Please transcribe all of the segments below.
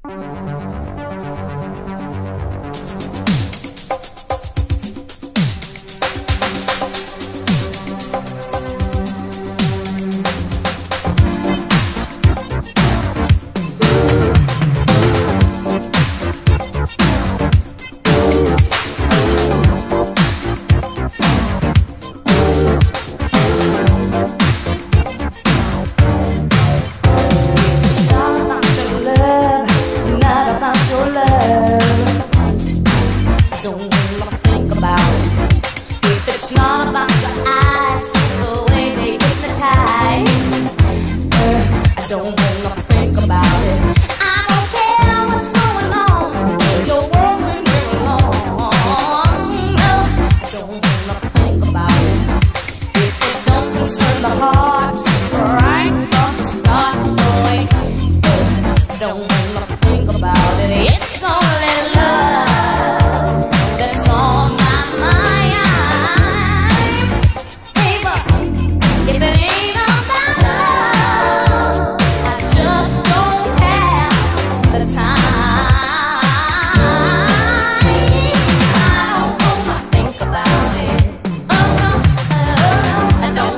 It's not about your eyes, the way they hypnotize. I don't wanna think about it. I don't care what's going on in your world when you're alone. No, I don't wanna think about it. If it don't concern the heart, right from the start, boy, I don't wanna think about it. It's only love that's on my mind.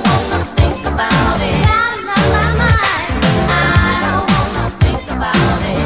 About it.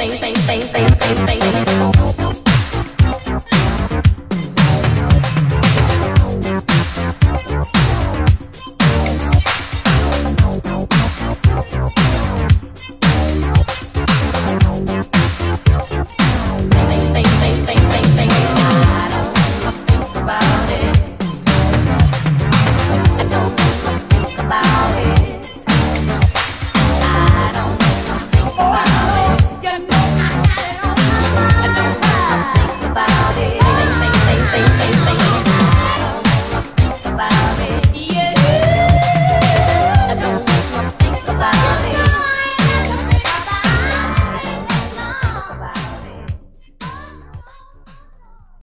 thing, thing, thing, thing, thing, thing.